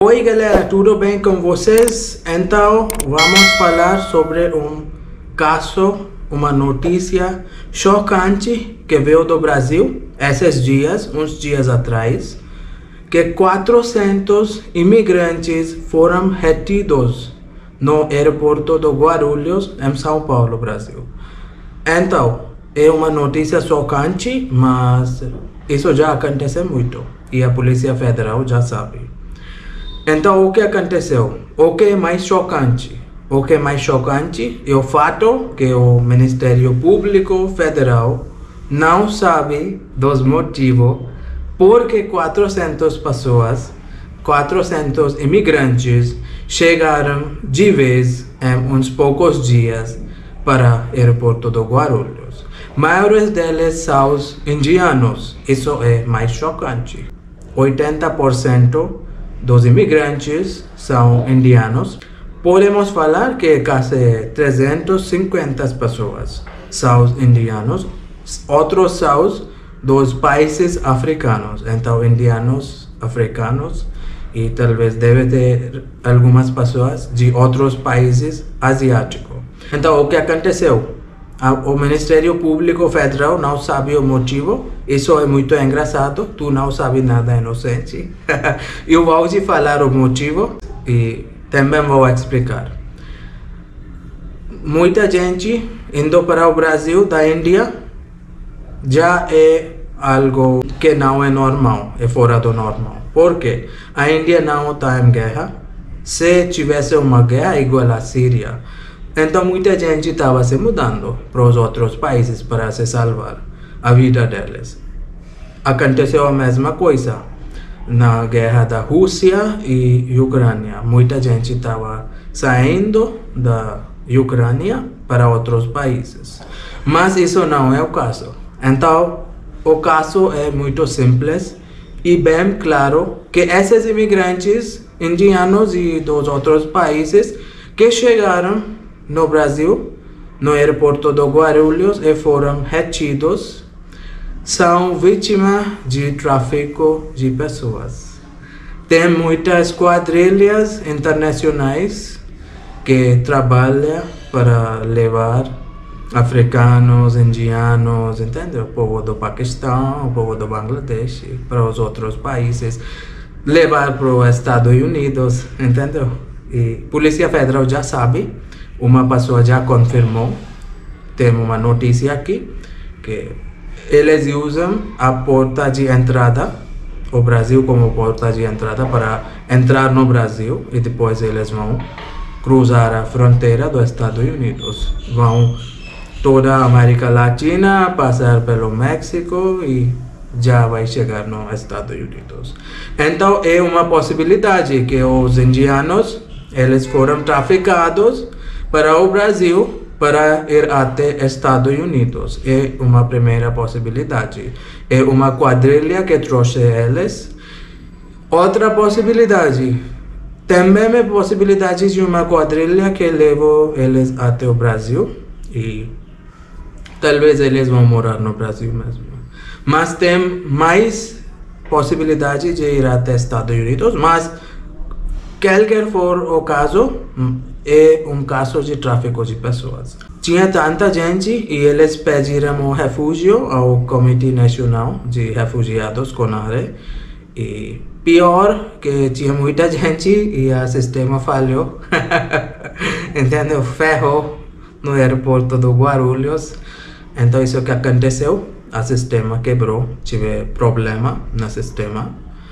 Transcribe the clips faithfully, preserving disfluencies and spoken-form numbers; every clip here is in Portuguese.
Oi galera, tudo bem com vocês? Então vamos falar sobre um caso, uma notícia chocante que veio do Brasil esses dias, uns dias atrás, que quatrocentos imigrantes foram retidos no aeroporto de Guarulhos, em São Paulo, Brasil. Então, é uma notícia chocante, mas isso já aconteceu muito e a Polícia Federal já sabe. Então, o que aconteceu? O que é mais chocante? O que é mais chocante é o fato que o Ministério Público Federal não sabe dos motivos por que quatrocentas pessoas, quatrocentos imigrantes chegaram de vez em uns poucos dias para o aeroporto de Guarulhos. A maioria deles são os indianos. Isso é mais chocante. oitenta por cento dos imigrantes são indianos. Podemos falar que quase trezentas e cinquenta pessoas são indianos. Outros são dos países africanos. Então, indianos, africanos e talvez deve ter algumas pessoas de outros países asiáticos. Então, o que aconteceu? O Ministério Público Federal não sabe o motivo. Isso é muito engraçado. Tu não sabe nada, inocente. Eu vou te falar o motivo e também vou explicar. Muita gente indo para o Brasil da Índia já é algo que não é normal, é fora do normal. Por quê? A Índia não está em guerra. Se tivesse uma guerra igual à Síria, então muita gente estava se mudando para os outros países para se salvar a vida deles. Aconteceu a mesma coisa na guerra da Rússia e Ucrânia. Muita gente estava saindo da Ucrânia para outros países. Mas isso não é o caso. Então, o caso é muito simples e bem claro que esses imigrantes indianos e dos outros países que chegaram no Brasil, no aeroporto de Guarulhos, e foram retidos, são vítimas de tráfico de pessoas. Tem muitas quadrilhas internacionais que trabalham para levar africanos, indianos, entendeu? O povo do Paquistão, o povo do Bangladesh, para os outros países, levar para os Estados Unidos, entendeu? E a Polícia Federal já sabe. Uma pessoa já confirmou, tem uma notícia aqui, que eles usam a porta de entrada, o Brasil como porta de entrada para entrar no Brasil e depois eles vão cruzar a fronteira dos Estados Unidos. Vão toda a América Latina, passar pelo México e já vai chegar nos Estados Unidos. Então é uma possibilidade que os indianos, eles foram traficados para o Brasil para ir até Estados Unidos. É uma primeira possibilidade. É uma quadrilha que trouxe eles. Outra possibilidade, também é possibilidade de uma quadrilha que levou eles até o Brasil e talvez eles vão morar no Brasil mesmo. Mas tem mais possibilidade de ir até Estados Unidos, mas qualquer for o caso, é um caso de tráfico de pessoas. Tinha tanta gente e eles pediram um refúgio ao Comitê Nacional de Refugiados, CONARE, e pior que tinha muita gente e o sistema falhou, entendeu? Ferrou no aeroporto do Guarulhos. Então isso que aconteceu, o sistema quebrou, tive problema no sistema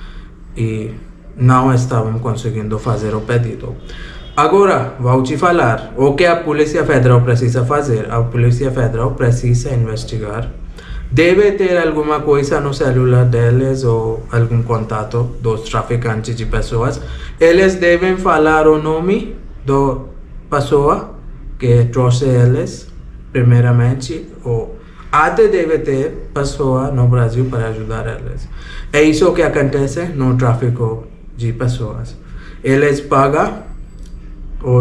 e não estavam conseguindo fazer o pedido. Agora, vou te falar o que a Polícia Federal precisa fazer. A Polícia Federal precisa investigar. Deve ter alguma coisa no celular deles ou algum contato dos traficantes de pessoas. Eles devem falar o nome da pessoa que trouxe eles, primeiramente, ou até deve ter pessoa no Brasil para ajudar eles. É isso que acontece no tráfico de pessoas. Eles pagam os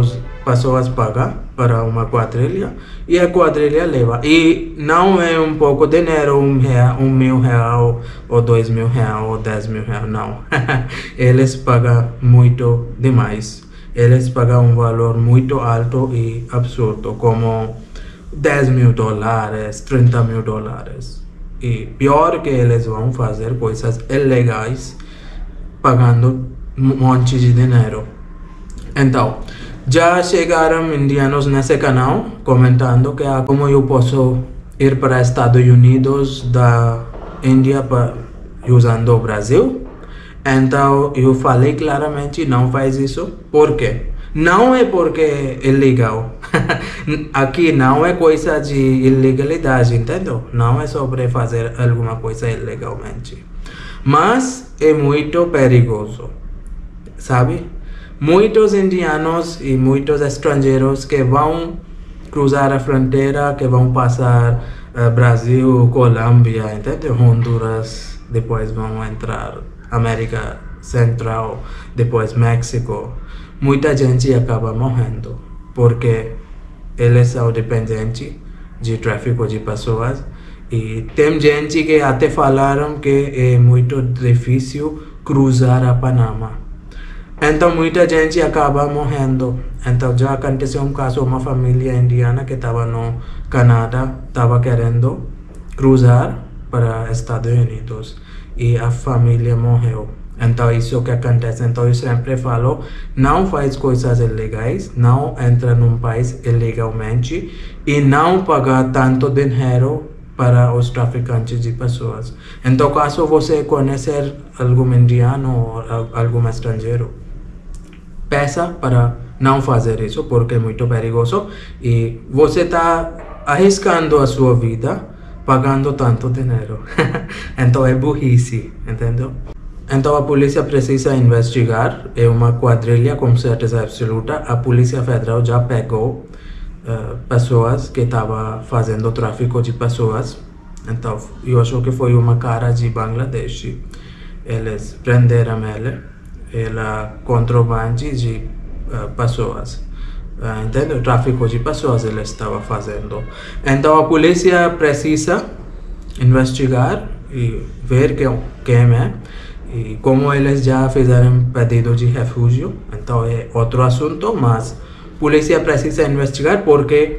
pessoas pagam para uma quadrilha e a quadrilha leva. E não é um pouco de dinheiro, um, real, um mil real, ou dois mil real, ou dez mil real, não. Eles pagam muito demais. Eles pagam um valor muito alto e absurdo, como dez mil dólares, trinta mil dólares. E pior que eles vão fazer coisas ilegais, pagando um monte de dinheiro. Então, já chegaram indianos nesse canal comentando que ah, como eu posso ir para Estados Unidos da Índia para, usando o Brasil. Então eu falei claramente, não faz isso. Por quê? Não é porque é ilegal. Aqui não é coisa de ilegalidade, entendeu? Não é sobre fazer alguma coisa ilegalmente. Mas é muito perigoso, sabe? Muitos indianos e muitos estrangeiros que vão cruzar a fronteira, que vão passar uh, Brasil, Colômbia, entendeu? Honduras, depois vão entrar América Central, depois México. Muita gente acaba morrendo porque eles são dependentes de tráfico de pessoas. E tem gente que até falaram que é muito difícil cruzar a Panamá. Então muita gente acaba morrendo. Então já aconteceu um caso, uma família indiana que estava no Canadá, estava querendo cruzar para Estados Unidos e a família morreu. Então isso que acontece. Então eu sempre falo, não faz coisas ilegais, não entra num país ilegalmente e não paga tanto dinheiro para os traficantes de pessoas. Então caso você conhecer algum indiano ou algum estrangeiro, peça para não fazer isso, porque é muito perigoso e você está arriscando a sua vida pagando tanto dinheiro. Então é burrice, entendeu? Então a polícia precisa investigar, é uma quadrilha com certeza absoluta. A Polícia Federal já pegou uh, pessoas que estavam fazendo tráfico de pessoas. Então eu acho que foi uma cara de Bangladesh. Eles prenderam ele. Ela contrabande de uh, pessoas, uh, entendeu? Tráfico de pessoas ele estava fazendo. Então a polícia precisa investigar e ver quem, quem é. E como eles já fizeram pedido de refúgio, então é outro assunto, mas a polícia precisa investigar porque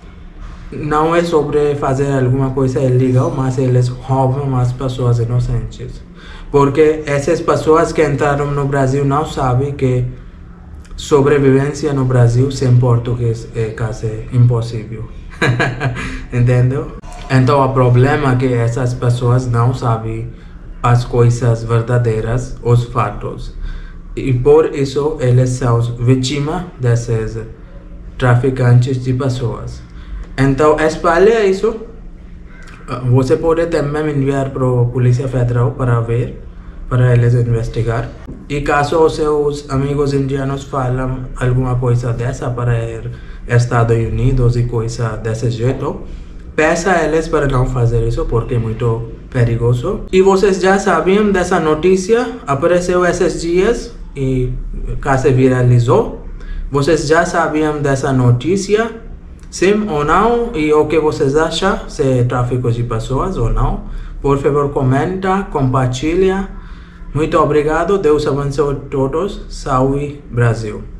não é sobre fazer alguma coisa ilegal, mas eles roubam as pessoas inocentes. Porque essas pessoas que entraram no Brasil não sabem que sobrevivência no Brasil sem português é quase impossível. Entendeu? Então o problema é que essas pessoas não sabem as coisas verdadeiras, os fatos. E por isso eles são vítimas desses traficantes de pessoas. Então espalha isso. Você pode também enviar para a Polícia Federal para ver, para eles investigar. E caso os seus amigos indianos falam alguma coisa dessa para ir Estados Unidos e coisa desse jeito, peça a eles para não fazer isso porque é muito perigoso. E vocês já sabiam dessa notícia, apareceu esses dias e quase viralizou. Vocês já sabiam dessa notícia? Sim ou não? E o que vocês acham? Se é tráfico de pessoas ou não? Por favor, comenta, compartilha. Muito obrigado. Deus abençoe todos. Salve Brasil.